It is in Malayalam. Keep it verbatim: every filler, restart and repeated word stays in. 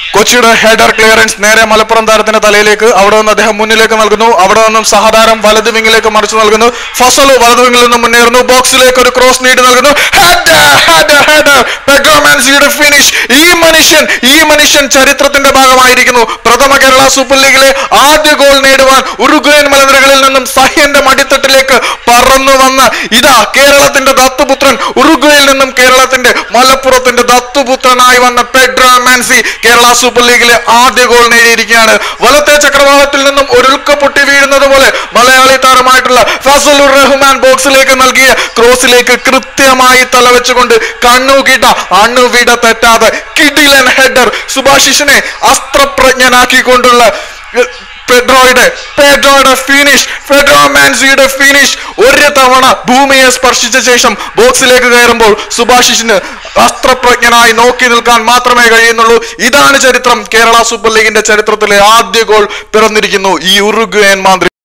കൊച്ചിയുടെ ഹെഡർ ക്ലിയറൻസ് നേരെ മലപ്പുറം താരത്തിന്റെ തലയിലേക്ക്. അവിടെ നിന്ന് അദ്ദേഹം മുന്നിലേക്ക് നൽകുന്നു. അവിടെ നിന്നും സഹതാരം വലത് വിങ്ങിലേക്ക് മറിച്ചു നൽകുന്നു. ഫസൽ വലത് വിങ്ങിൽ നിന്നും മുന്നേറുന്നു. ബോക്സിലേക്ക് ഒരു ക്രോസ് നീട്ടി നൽകുന്നു. പെഡ്രോ മാൻസിയുടെ ഫിനിഷ്. ഈ മനുഷ്യൻ ഈ മനുഷ്യൻ ചരിത്രത്തിന്റെ ഭാഗമായിരിക്കുന്നു. പ്രഥമ കേരള സൂപ്പർ ലീഗിലെ ആദ്യ ഗോൾ നേടുവാൻ ഉറുഗ്വേൻ മലനിരകളിൽ നിന്നും സഹ്യന്റെ മടിത്തട്ടിലേക്ക് പറന്നു വന്ന ഇതാ കേരളത്തിന്റെ ദത്തുപുത്രൻ. ഉറുഗ്വേയിൽ നിന്നും കേരളത്തിന്റെ മലപ്പുറത്തിന്റെ ദത്തുപുത്രനായി വന്ന പെഡ്രോ മാൻസി കേരള സൂപ്പർ ലീഗിലെ ആദ്യ ഗോൾ നേടിയിരിക്കുകയാണ്. വലത്തെ ചക്രവാളത്തിൽ നിന്നും ഒരുൽക്ക പൊട്ടി വീഴുന്നത് പോലെ മലയാളി താരമായിട്ടുള്ള ഫസലുർ റഹ്മാൻ ബോക്സിലേക്ക് നൽകിയ ക്രോസിലേക്ക് കൃത്യമായി തലവെച്ചുകൊണ്ട് കണ്ണുകിട അണുവിട തെറ്റാതെ കിടിലൻ ഹെഡർ സുഭാഷിഷിനെ അസ്ത്രപ്രജ്ഞനാക്കിക്കൊണ്ടുള്ള പെഡ്രോയുടെ പെഡ്രോയുടെ ഫിനിഷ്. പെഡ്രോ മാൻസിയുടെ ഫിനിഷ്. ഒരു തവണ ഭൂമിയെ സ്പർശിച്ച ശേഷം ബോക്സിലേക്ക് കയറുമ്പോൾ സുഭാഷിഷിന് അസ്ത്രപ്രജ്ഞനായി നോക്കി നിൽക്കാൻ മാത്രമേ കഴിയുന്നുള്ളൂ. ഇതാണ് ചരിത്രം. കേരള സൂപ്പർ ലീഗിന്റെ ചരിത്രത്തിലെ ആദ്യ ഗോൾ പിറന്നിരിക്കുന്നു ഈ ഉറുഗ്വേൻ മാന്ത്രികൻ.